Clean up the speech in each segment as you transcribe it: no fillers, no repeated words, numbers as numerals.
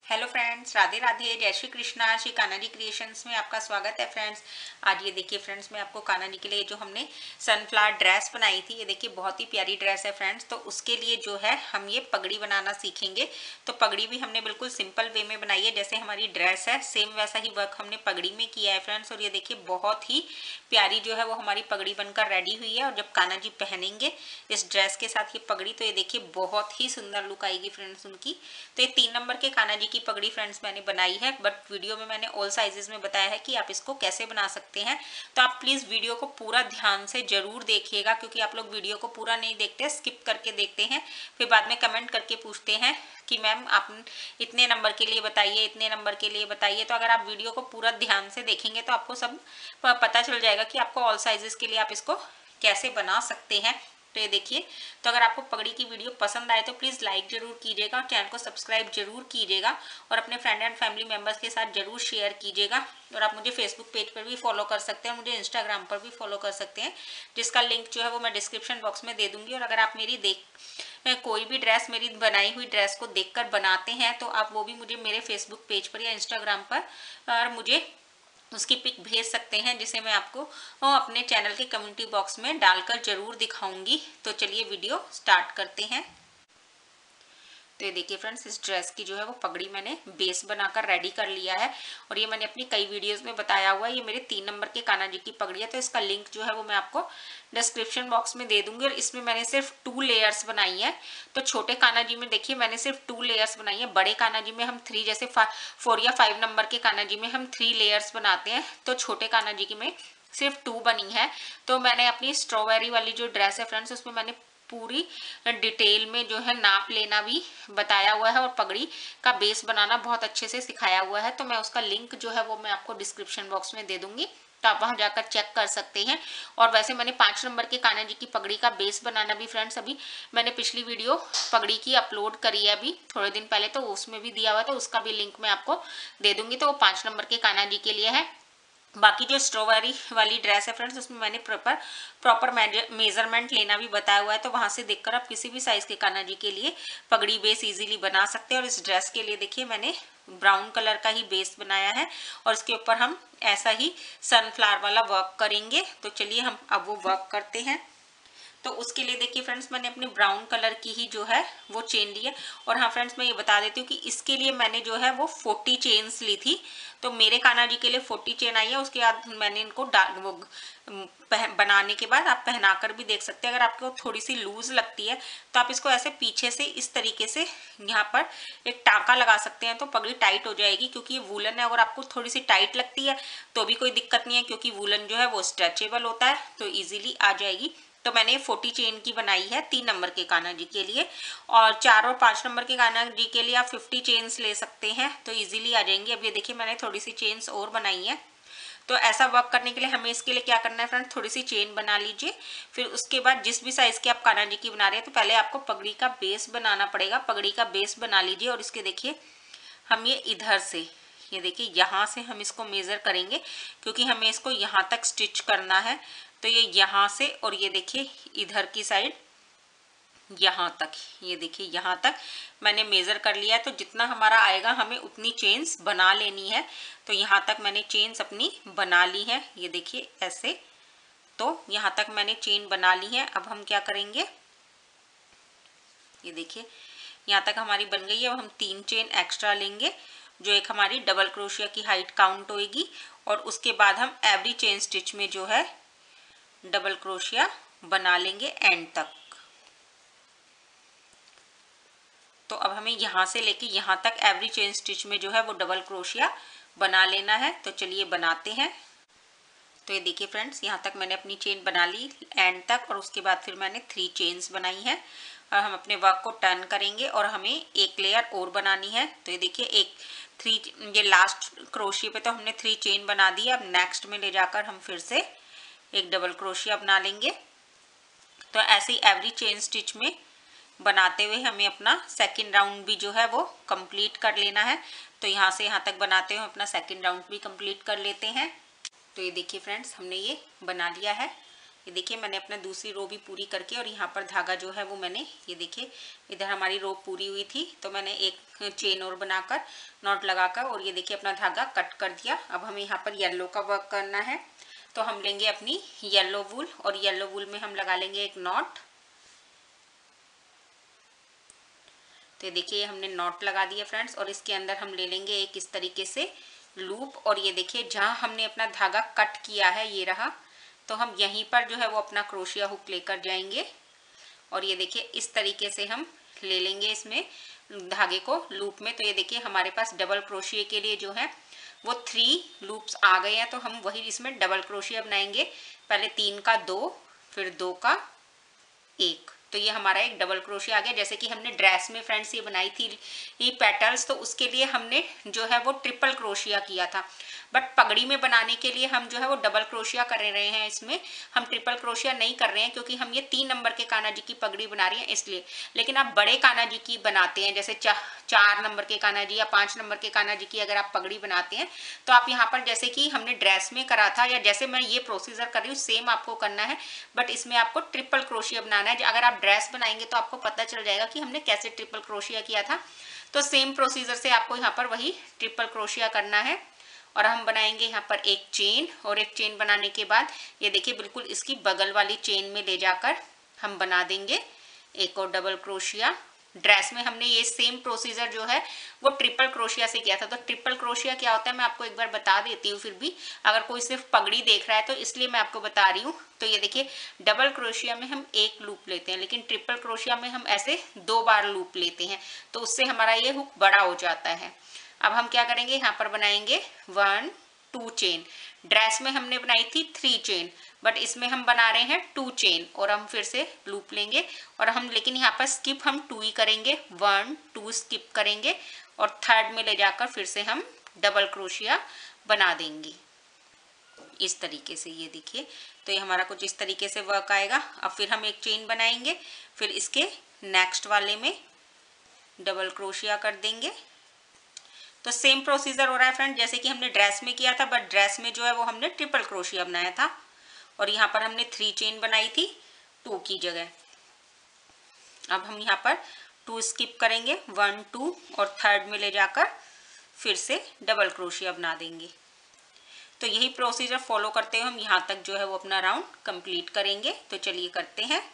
Hello friends, Radhe Radhe, जय Shri Krishna. Shri Kanha ji creations में आपका स्वागत है फ्रेंड्स। आज ये देखिए फ्रेंड्स, मैं आपको कान्हा जी के लिए जो हमने सनफ्लावर ड्रेस बनाई थी, ये देखिए बहुत ही प्यारी ड्रेस है फ्रेंड्स। तो उसके लिए जो है हम ये पगड़ी बनाना सीखेंगे। तो पगड़ी भी हमने बिल्कुल सिंपल वे में बनाई है, जैसे हमारी ड्रेस है सेम वैसा ही वर्क हमने पगड़ी में किया है फ्रेंड्स। और ये देखिए बहुत ही प्यारी जो है वो हमारी पगड़ी बनकर रेडी हुई है। और जब कान्हा जी पहनेंगे इस ड्रेस के साथ ये पगड़ी, तो ये देखिए बहुत ही सुंदर लुक आएगी फ्रेंड्स उनकी। तो ये 3 नंबर के कान्हा जी की पगड़ी फ्रेंड्स मैंने बनाई है, बट वीडियो में मैंने ऑल साइजेस में बताया है कि आप इसको कैसे बना सकते हैं। तो आप प्लीज वीडियो को पूरा ध्यान से जरूर देखिएगा, क्योंकि आप लोग वीडियो को पूरा नहीं देखते, स्किप करके देखते हैं, फिर बाद में कमेंट करके पूछते हैं कि मैम आप इतने नंबर के लिए बताइए, इतने नंबर के लिए बताइए। तो अगर आप वीडियो को पूरा ध्यान से देखेंगे तो आपको सब पता चल जाएगा कि आपको ऑल साइजेस के लिए आप इसको कैसे बना सकते हैं। तो ये देखिए, तो अगर आपको पगड़ी की वीडियो पसंद आए तो प्लीज़ लाइक जरूर कीजिएगा, चैनल को सब्सक्राइब जरूर कीजिएगा और अपने फ्रेंड एंड फैमिली मेंबर्स के साथ जरूर शेयर कीजिएगा। और आप मुझे फेसबुक पेज पर भी फॉलो कर सकते हैं, मुझे इंस्टाग्राम पर भी फॉलो कर सकते हैं, जिसका लिंक जो है वो मैं डिस्क्रिप्शन बॉक्स में दे दूंगी। और अगर आप कोई भी ड्रेस, मेरी बनाई हुई ड्रेस को देखकर बनाते हैं, तो आप वो भी मुझे मेरे फेसबुक पेज पर या इंस्टाग्राम पर और मुझे उसकी पिक भेज सकते हैं, जिसे मैं आपको अपने चैनल के कम्युनिटी बॉक्स में डालकर जरूर दिखाऊंगी। तो चलिए वीडियो स्टार्ट करते हैं। तो ये देखिए फ्रेंड्स, इस ड्रेस की जो है वो पगड़ी मैंने बेस बनाकर रेडी कर लिया है। और ये मैंने अपनी कई वीडियोस में बताया हुआ है, ये मेरे 3 नंबर के कान्हा जी की पगड़ी है। तो इसका लिंक जो है वो मैं आपको डिस्क्रिप्शन बॉक्स में दे दूंगी। और इसमें मैंने सिर्फ 2 लेयर्स बनाई है। तो छोटे कान्हा जी में देखिए मैंने सिर्फ 2 लेयर्स बनाई है, बड़े कान्हा जी में हम 3, जैसे 4 या 5 नंबर के कान्हा जी में हम 3 लेयर्स बनाते हैं, तो छोटे कान्हा जी की में सिर्फ 2 बनी है। तो मैंने अपनी स्ट्रॉबेरी वाली जो ड्रेस है फ्रेंड्स, उसमें मैंने पूरी डिटेल में जो है नाप लेना भी बताया हुआ है और पगड़ी का बेस बनाना बहुत अच्छे से सिखाया हुआ है। तो मैं उसका लिंक जो है वो मैं आपको डिस्क्रिप्शन बॉक्स में दे दूंगी, तो आप वहां जाकर चेक कर सकते हैं। और वैसे मैंने 5 नंबर के कान्हा जी की पगड़ी का बेस बनाना भी फ्रेंड्स, अभी मैंने पिछली वीडियो पगड़ी की अपलोड करी है अभी थोड़े दिन पहले, तो उसमें भी दिया हुआ है, तो उसका भी लिंक मैं आपको दे दूंगी। तो वो 5 नंबर के कान्हा जी के लिए है। बाकी जो स्ट्रॉबेरी वाली ड्रेस है फ्रेंड्स, उसमें मैंने प्रॉपर मेजरमेंट लेना भी बताया हुआ है, तो वहां से देखकर आप किसी भी साइज के कान्हा जी के लिए पगड़ी बेस इजीली बना सकते हैं। और इस ड्रेस के लिए देखिए मैंने ब्राउन कलर का ही बेस बनाया है और इसके ऊपर हम ऐसा ही सनफ्लावर वाला वर्क करेंगे। तो चलिए हम अब वो वर्क करते हैं। तो उसके लिए देखिए फ्रेंड्स, मैंने अपने ब्राउन कलर की ही जो है वो चेन ली है। और हाँ फ्रेंड्स, मैं ये बता देती हूँ कि इसके लिए मैंने जो है वो 40 चेन्स ली थी। तो मेरे कान्हा जी के लिए 40 चेन आई है। उसके बाद मैंने इनको बनाने के बाद आप पहनाकर भी देख सकते हैं। अगर आपको थोड़ी सी लूज लगती है तो आप इसको ऐसे पीछे से इस तरीके से यहाँ पर एक टाँका लगा सकते हैं, तो पगड़ी टाइट हो जाएगी। क्योंकि ये वूलन है, अगर आपको थोड़ी सी टाइट लगती है तो भी कोई दिक्कत नहीं है, क्योंकि वूलन जो है वो स्ट्रेचेबल होता है, तो ईजिली आ जाएगी। तो मैंने 40 चेन की बनाई है 3 नंबर के कान्हा जी के लिए। और 4 और 5 नंबर के कान्हा जी के लिए आप 50 चेन्स ले सकते हैं, तो इजीली आ जाएंगी। अब ये देखिए मैंने थोड़ी सी चेन्स और बनाई है। तो ऐसा वर्क करने के लिए हमें इसके लिए क्या करना है फ्रेंड्स, थोड़ी सी चेन बना लीजिए। फिर उसके बाद जिस भी साइज के आप कान्हा जी की बना रहे हैं, तो पहले आपको पगड़ी का बेस बनाना पड़ेगा। पगड़ी का बेस बना लीजिए और इसके देखिए हम ये इधर से, ये देखिए यहाँ से हम इसको मेजर करेंगे, क्योंकि हमें इसको यहाँ तक स्टिच करना है। तो ये यहाँ से और ये देखिए इधर की साइड यहाँ तक, ये देखिए यहाँ तक मैंने मेजर कर लिया है। तो जितना हमारा आएगा हमें उतनी चेन्स बना लेनी है। तो यहाँ तक मैंने चेन्स अपनी बना ली है, ये देखिए ऐसे। तो यहाँ तक मैंने चेन बना ली है। अब हम क्या करेंगे, ये देखिए यहाँ तक हमारी बन गई है। अब हम 3 चेन एक्स्ट्रा लेंगे, जो एक हमारी डबल क्रोशिया की हाइट काउंट होएगी। और उसके बाद हम एवरी चेन स्टिच में जो है डबल क्रोशिया बना लेंगे एंड तक। तो अब हमें यहाँ से लेके यहाँ तक एवरी चेन स्टिच में जो है वो डबल क्रोशिया बना लेना है। तो चलिए बनाते हैं। तो ये देखिए फ्रेंड्स, यहाँ तक मैंने अपनी चेन बना ली एंड तक, और उसके बाद फिर मैंने 3 चेन्स बनाई है। और हम अपने वर्क को टर्न करेंगे और हमें एक लेयर और बनानी है। तो ये देखिए ये लास्ट क्रोशिया पे तो हमने 3 चेन बना दी है। अब नेक्स्ट में ले जाकर हम फिर से एक डबल क्रोशिया बना लेंगे। तो ऐसे ही एवरी चेन स्टिच में बनाते हुए हमें अपना सेकंड राउंड भी जो है वो कंप्लीट कर लेना है। तो यहाँ से यहाँ तक बनाते हुए अपना सेकंड राउंड भी कंप्लीट कर लेते हैं। तो ये देखिए फ्रेंड्स, हमने ये बना लिया है। ये देखिए मैंने अपना दूसरी रो भी पूरी करके और यहाँ पर धागा जो है वो मैंने, ये देखिए इधर हमारी रो पूरी हुई थी तो मैंने एक चेन और बनाकर नॉट लगाकर और ये देखिए अपना धागा कट कर दिया। अब हमें यहाँ पर येलो का वर्क करना है तो हम लेंगे अपनी येलो वूल और येलो वूल में हम लगा लेंगे एक नॉट। तो देखिए हमने नॉट लगा दिया फ्रेंड्स और इसके अंदर हम ले लेंगे एक इस तरीके से लूप और ये देखिए जहाँ हमने अपना धागा कट किया है ये रहा, तो हम यहीं पर जो है वो अपना क्रोशिया हुक लेकर जाएंगे और ये देखिए इस तरीके से हम ले लेंगे इसमें धागे को लूप में। तो ये देखिए हमारे पास डबल क्रोशिया के लिए जो है वो 3 लूप्स आ गए हैं, तो हम वही इसमें डबल क्रोशिया बनाएंगे। पहले 3 का 2, फिर 2 का 1, तो ये हमारा एक डबल क्रोशिया आ गया। जैसे कि हमने ड्रेस में फ्रेंड्स ये बनाई थी ये पेटल्स, तो उसके लिए हमने जो है वो ट्रिपल क्रोशिया किया था, बट पगड़ी में बनाने के लिए हम जो है वो डबल क्रोशिया कर रहे हैं। इसमें हम ट्रिपल क्रोशिया नहीं कर रहे हैं क्योंकि हम ये 3 नंबर के कान्हा जी की पगड़ी बना रहे हैं इसलिए। लेकिन आप बड़े कान्हा जी की बनाते हैं, जैसे 4 नंबर के कान्हा जी या 5 नंबर के कान्हा जी की अगर आप पगड़ी बनाते हैं तो आप यहाँ पर जैसे कि हमने ड्रेस में करा था या जैसे मैं ये प्रोसीजर कर रही हूँ सेम आपको करना है, बट इसमें आपको ट्रिपल क्रोशिया बनाना है। अगर आप ड्रेस बनाएंगे तो आपको पता चल जाएगा कि हमने कैसे ट्रिपल क्रोशिया किया था। तो सेम प्रोसीजर से आपको यहाँ पर वही ट्रिपल क्रोशिया करना है और हम बनाएंगे यहाँ पर एक चेन और एक चेन बनाने के बाद ये देखिए बिल्कुल इसकी बगल वाली चेन में ले जाकर हम बना देंगे एक और डबल क्रोशिया। ड्रेस में हमने ये सेम प्रोसीजर जो है वो ट्रिपल क्रोशिया से किया था। तो ट्रिपल क्रोशिया क्या होता है मैं आपको एक बार बता देती हूँ, फिर भी अगर कोई सिर्फ पगड़ी देख रहा है तो इसलिए मैं आपको बता रही हूँ। तो ये देखिए डबल क्रोशिया में हम एक लूप लेते हैं, लेकिन ट्रिपल क्रोशिया में हम ऐसे 2 बार लूप लेते हैं, तो उससे हमारा ये हुक बड़ा हो जाता है। अब हम क्या करेंगे यहाँ पर बनाएंगे 1 2 चेन। ड्रेस में हमने बनाई थी 3 चेन, बट इसमें हम बना रहे हैं 2 चेन और हम फिर से लूप लेंगे और हम लेकिन यहाँ पर स्किप हम 2 ही करेंगे, 1 2 स्किप करेंगे और थर्ड में ले जाकर फिर से हम डबल क्रोशिया बना देंगे इस तरीके से। ये देखिए तो ये हमारा कुछ इस तरीके से वर्क आएगा। अब फिर हम एक चेन बनाएंगे, फिर इसके नेक्स्ट वाले में डबल क्रोशिया कर देंगे। तो सेम प्रोसीजर हो रहा है फ्रेंड जैसे कि हमने ड्रेस में किया था, बट ड्रेस में जो है वो हमने ट्रिपल क्रोशिया बनाया था और यहाँ पर हमने 3 चेन बनाई थी 2 की जगह। अब हम यहाँ पर 2 स्किप करेंगे, 1 2 और थर्ड में ले जाकर फिर से डबल क्रोशिया बना देंगे। तो यही प्रोसीजर फॉलो करते हुए हम यहाँ तक जो है वो अपना राउंड कंप्लीट करेंगे। तो चलिए करते हैं।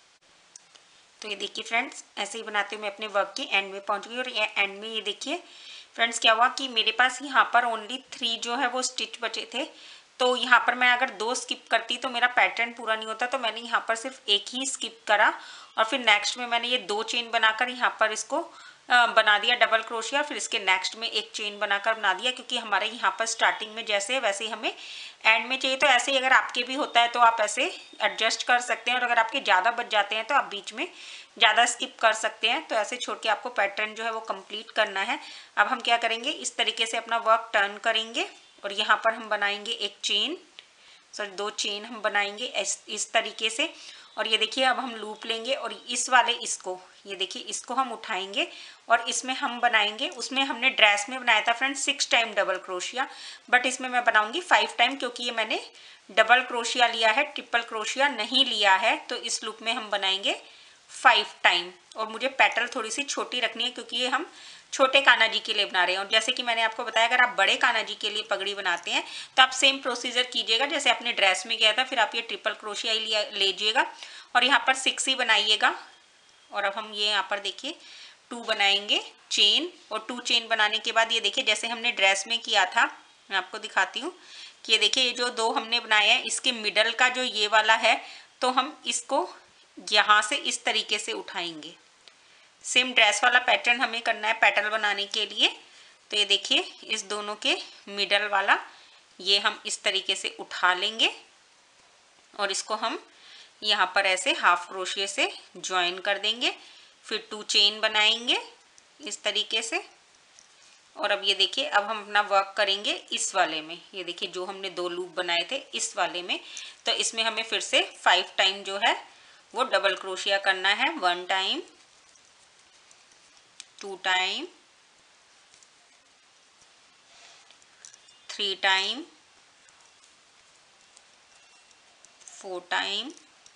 तो ये देखिए फ्रेंड्स ऐसे ही बनाते हुए मैं अपने वर्क के एंड में पहुँच गई और ये एंड में ये देखिए फ्रेंड्स क्या हुआ कि मेरे पास यहाँ पर ओनली 3 जो है वो स्टिच बचे थे। तो यहाँ पर मैं अगर 2 स्किप करती तो मेरा पैटर्न पूरा नहीं होता, तो मैंने यहाँ पर सिर्फ एक ही स्किप करा और फिर नेक्स्ट में मैंने ये 2 चेन बनाकर यहाँ पर इसको बना दिया डबल क्रोशिया, फिर इसके नेक्स्ट में एक चेन बनाकर बना दिया, क्योंकि हमारे यहाँ पर स्टार्टिंग में जैसे है वैसे ही हमें एंड में चाहिए। तो ऐसे ही अगर आपके भी होता है तो आप ऐसे एडजस्ट कर सकते हैं और अगर आपके ज़्यादा बच जाते हैं तो आप बीच में ज़्यादा स्किप कर सकते हैं। तो ऐसे छोड़ के आपको पैटर्न जो है वो कंप्लीट करना है। अब हम क्या करेंगे इस तरीके से अपना वर्क टर्न करेंगे और यहाँ पर हम बनाएंगे एक चेन, सॉरी 2 चेन हम बनाएंगे इस तरीके से। और ये देखिए अब हम लूप लेंगे और इस वाले इसको ये देखिए इसको हम उठाएंगे और इसमें हम बनाएंगे, उसमें हमने ड्रेस में बनाया था friends 6 time double crochet, but इसमें मैं बनाऊंगी 5 टाइम क्योंकि ये मैंने डबल क्रोशिया लिया है, ट्रिपल क्रोशिया नहीं लिया है। तो इस लूप में हम बनाएंगे 5 टाइम और मुझे पेटल थोड़ी सी छोटी रखनी है क्योंकि ये हम छोटे कान्हा जी के लिए बना रहे हैं। और जैसे कि मैंने आपको बताया अगर आप बड़े कान्हा जी के लिए पगड़ी बनाते हैं तो आप सेम प्रोसीजर कीजिएगा जैसे आपने ड्रेस में किया था, फिर आप ये ट्रिपल क्रोशिया ही लीजिएगा और यहाँ पर 6 ही बनाइएगा। और अब हम ये यहाँ पर देखिए 2 बनाएंगे चेन और 2 चेन बनाने के बाद ये देखिए जैसे हमने ड्रेस में किया था, मैं आपको दिखाती हूँ कि ये देखिए ये जो 2 हमने बनाए हैं इसके मिडल का जो ये वाला है तो हम इसको यहाँ से इस तरीके से उठाएंगे। सेम ड्रेस वाला पैटर्न हमें करना है पेटल बनाने के लिए। तो ये देखिए इस दोनों के मिडल वाला ये हम इस तरीके से उठा लेंगे और इसको हम यहाँ पर ऐसे हाफ क्रोशिया से ज्वाइन कर देंगे, फिर 2 चेन बनाएंगे इस तरीके से। और अब ये देखिए अब हम अपना वर्क करेंगे इस वाले में, ये देखिए जो हमने 2 लूप बनाए थे इस वाले में। तो इसमें हमें फिर से 5 टाइम जो है वो डबल क्रोशिया करना है, 1 time 2 time 3 time 4 time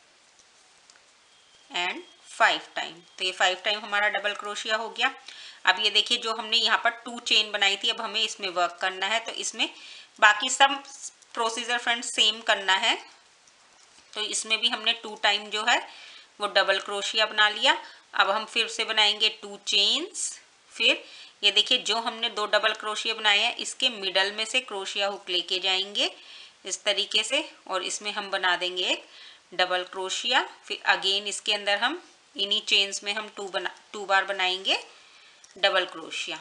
and 5 time. तो ये 5 टाइम हमारा डबल क्रोशिया हो गया। अब ये देखिए जो हमने यहाँ पर 2 चेन बनाई थी, अब हमें इसमें वर्क करना है। तो इसमें बाकी सब प्रोसीजर फ्रेंड्स सेम करना है। तो इसमें भी हमने 2 टाइम जो है वो डबल क्रोशिया बना लिया। अब हम फिर से बनाएंगे 2 चेन्स। फिर ये देखिए जो हमने 2 डबल क्रोशिया बनाए हैं, इसके मिडल में से क्रोशिया हुक लेके जाएंगे इस तरीके से, और इसमें हम बना देंगे एक डबल क्रोशिया। फिर अगेन इसके अंदर हम इन्हीं चेन्स में हम 2 बार बनाएंगे डबल क्रोशिया।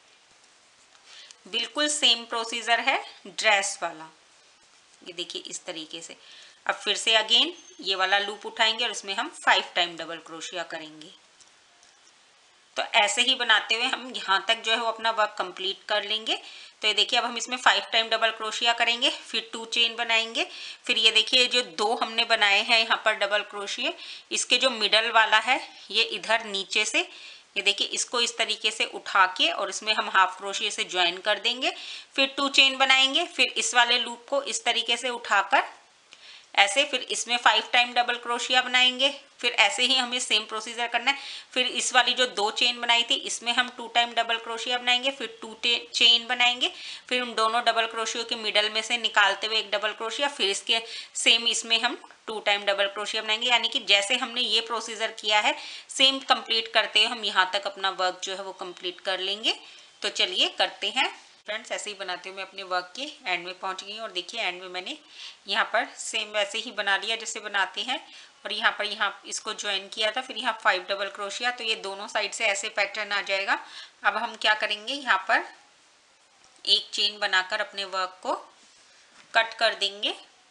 बिल्कुल सेम प्रोसीजर है ड्रेस वाला। ये देखिए इस तरीके से। अब फिर से अगेन ये वाला लूप उठाएंगे और इसमें हम 5 टाइम डबल क्रोशिया करेंगे। तो ऐसे ही बनाते हुए हम यहाँ तक जो है वो अपना वर्क कंप्लीट कर लेंगे। तो ये देखिए अब हम इसमें 5 टाइम डबल क्रोशिया करेंगे, फिर 2 चेन बनाएंगे। फिर ये देखिए जो 2 हमने बनाए हैं यहाँ पर डबल क्रोशिया, इसके जो मिडल वाला है ये इधर नीचे से, ये देखिए इसको इस तरीके से उठा के और इसमें हम हाफ क्रोशिया से ज्वाइन कर देंगे। फिर 2 चेन बनाएंगे, फिर इस वाले लूप को इस तरीके से उठाकर ऐसे, फिर इसमें 5 टाइम डबल क्रोशिया बनाएंगे। फिर ऐसे ही हमें सेम प्रोसीजर करना है। फिर इस वाली जो 2 चेन बनाई थी इसमें हम 2 टाइम डबल क्रोशिया बनाएंगे, फिर 2 चेन बनाएंगे। फिर उन दोनों डबल क्रोशिया के मिडल में से निकालते हुए एक डबल क्रोशिया, फिर इसके सेम इसमें हम 2 टाइम डबल क्रोशिया बनाएंगे। यानी कि जैसे हमने ये प्रोसीजर किया है सेम कंप्लीट करते हुए हम यहाँ तक अपना वर्क जो है वो कंप्लीट कर लेंगे। तो चलिए करते हैं फ्रेंड्स। ऐसे ही बनाते हुए मैं अपने वर्क के एंड में पहुंच गई हूँ, और देखिए एंड में मैंने यहाँ पर सेम वैसे ही बना लिया जैसे बनाते हैं, और यहाँ पर यहाँ इसको ज्वाइन किया था। फिर यहाँ 5 डबल क्रोशिया, तो ये दोनों साइड से ऐसे पैटर्न आ जाएगा। अब हम क्या करेंगे, यहाँ पर एक चेन बनाकर अपने वर्क को कट कर देंगे।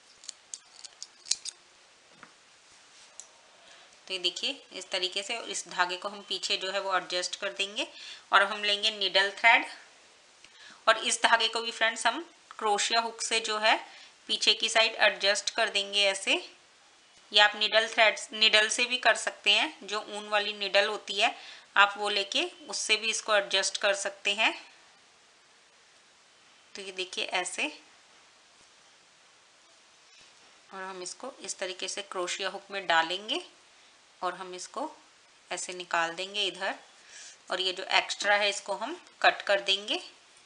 तो ये देखिए इस तरीके से, और इस धागे को हम पीछे जो है वो एडजस्ट कर देंगे, और हम लेंगे निडल थ्रेड, और इस धागे को भी फ्रेंड्स हम क्रोशिया हुक से जो है पीछे की साइड एडजस्ट कर देंगे ऐसे। या आप निडल से भी कर सकते हैं, जो ऊन वाली निडल होती है आप वो लेके उससे भी इसको एडजस्ट कर सकते हैं। तो ये देखिए ऐसे, और हम इसको इस तरीके से क्रोशिया हुक में डालेंगे और हम इसको ऐसे निकाल देंगे इधर, और ये जो एक्स्ट्रा है इसको हम कट कर देंगे।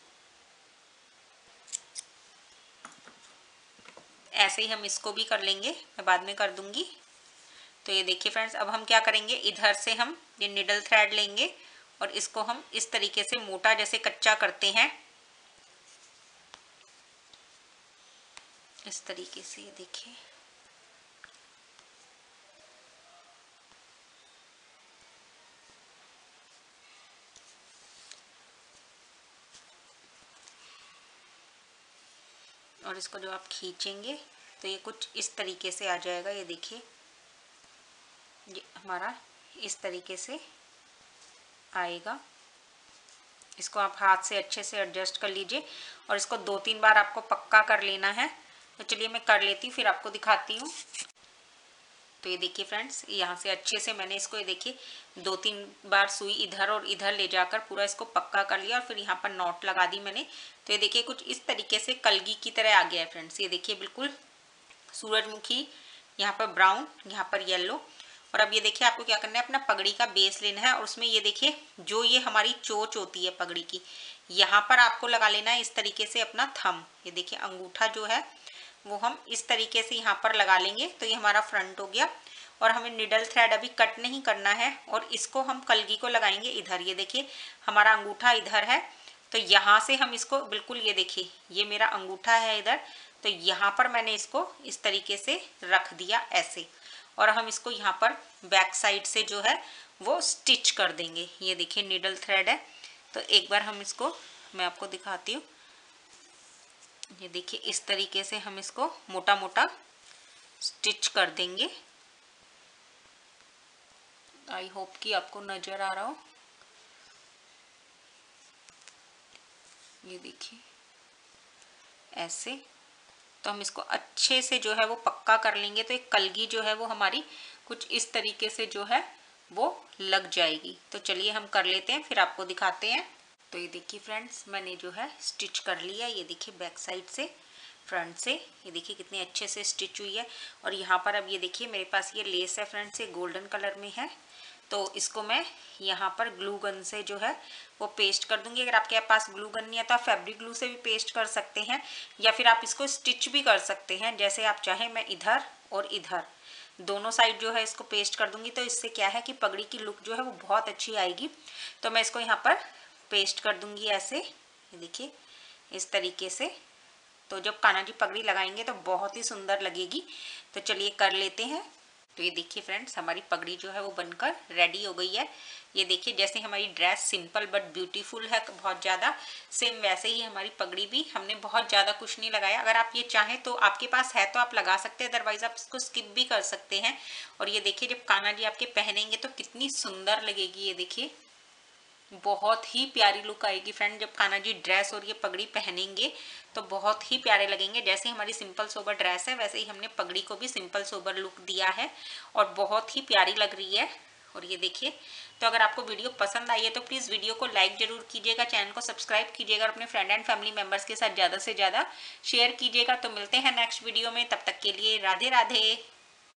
ऐसे ही हम इसको भी कर लेंगे, मैं बाद में कर दूंगी। तो ये देखिए फ्रेंड्स, अब हम क्या करेंगे, इधर से हम ये निडल थ्रेड लेंगे और इसको हम इस तरीके से मोटा जैसे कच्चा करते हैं, इस तरीके से। ये देखिए और इसको जो आप खींचेंगे तो ये कुछ इस तरीके से आ जाएगा। ये देखिए ये हमारा इस तरीके से आएगा। इसको आप हाथ से अच्छे से एडजस्ट कर लीजिए, और इसको 2-3 बार आपको पक्का कर लेना है। तो चलिए मैं कर लेती हूँ, फिर आपको दिखाती हूँ। तो ये देखिए फ्रेंड्स, यहाँ से अच्छे से मैंने इसको, ये देखिए 2-3 बार सुई इधर और इधर ले जाकर पूरा इसको पक्का कर लिया, और फिर यहाँ पर नॉट लगा दी मैंने। तो ये देखिए कुछ इस तरीके से कलगी की तरह आ गया है फ्रेंड्स। ये देखिए बिल्कुल सूरजमुखी, यहाँ पर ब्राउन, यहाँ पर येलो। और अब ये देखिए आपको क्या करना है, अपना पगड़ी का बेस लेना है, और उसमें ये देखिए जो ये हमारी चोंच होती है पगड़ी की, यहाँ पर आपको लगा लेना है इस तरीके से अपना थंब। ये देखिए अंगूठा जो है वो हम इस तरीके से यहाँ पर लगा लेंगे। तो ये हमारा फ्रंट हो गया, और हमें निडल थ्रेड अभी कट नहीं करना है, और इसको हम कलगी को लगाएंगे इधर। ये देखिए हमारा अंगूठा इधर है, तो यहाँ से हम इसको बिल्कुल, ये देखिए ये मेरा अंगूठा है इधर, तो यहाँ पर मैंने इसको इस तरीके से रख दिया ऐसे, और हम इसको यहाँ पर बैक साइड से जो है वो स्टिच कर देंगे। ये देखिए निडल थ्रेड है, तो एक बार हम इसको, मैं आपको दिखाती हूँ। ये देखिए इस तरीके से हम इसको मोटा मोटा स्टिच कर देंगे। आई होप कि आपको नजर आ रहा हो। ये देखिए ऐसे, तो हम इसको अच्छे से जो है वो पक्का कर लेंगे। तो एक कलगी जो है वो हमारी कुछ इस तरीके से जो है वो लग जाएगी। तो चलिए हम कर लेते हैं, फिर आपको दिखाते हैं। तो ये देखिए फ्रेंड्स, मैंने जो है स्टिच कर लिया। ये देखिए बैक साइड से फ्रंट से। ये देखिए कितने अच्छे से स्टिच हुई है। और यहाँ पर अब ये देखिए मेरे पास ये लेस है फ्रंट से, गोल्डन कलर में है, तो इसको मैं यहाँ पर ग्लू गन से जो है वो पेस्ट कर दूंगी। अगर आपके पास ग्लू गन नहीं है तो आप फैब्रिक ग्लू से भी पेस्ट कर सकते हैं, या फिर आप इसको स्टिच भी कर सकते हैं जैसे आप चाहें। मैं इधर और इधर दोनों साइड जो है इसको पेस्ट कर दूंगी, तो इससे क्या है कि पगड़ी की लुक जो है वो बहुत अच्छी आएगी। तो मैं इसको यहाँ पर पेस्ट कर दूंगी ऐसे, ये देखिए इस तरीके से। तो जब कान्हा जी पगड़ी लगाएंगे तो बहुत ही सुंदर लगेगी। तो चलिए कर लेते हैं। तो ये देखिए फ्रेंड्स, हमारी पगड़ी जो है वो बनकर रेडी हो गई है। ये देखिए जैसे हमारी ड्रेस सिंपल बट ब्यूटीफुल है बहुत ज़्यादा, सेम वैसे ही हमारी पगड़ी भी हमने बहुत ज़्यादा कुछ नहीं लगाया। अगर आप ये चाहें तो आपके पास है तो आप लगा सकते हैं, अदरवाइज आप इसको स्किप भी कर सकते हैं। और ये देखिए जब कान्हा जी आपके पहनेंगे तो कितनी सुंदर लगेगी। ये देखिए बहुत ही प्यारी लुक आएगी फ्रेंड, जब कान्हा जी ड्रेस और ये पगड़ी पहनेंगे तो बहुत ही प्यारे लगेंगे। जैसे हमारी सिंपल सोबर ड्रेस है वैसे ही हमने पगड़ी को भी सिंपल सोबर लुक दिया है और बहुत ही प्यारी लग रही है। और ये देखिए, तो अगर आपको वीडियो पसंद आई है तो प्लीज़ वीडियो को लाइक जरूर कीजिएगा, चैनल को सब्सक्राइब कीजिएगा और अपने फ्रेंड एंड फैमिली मेम्बर्स के साथ ज़्यादा से ज़्यादा शेयर कीजिएगा। तो मिलते हैं नेक्स्ट वीडियो में, तब तक के लिए राधे राधे।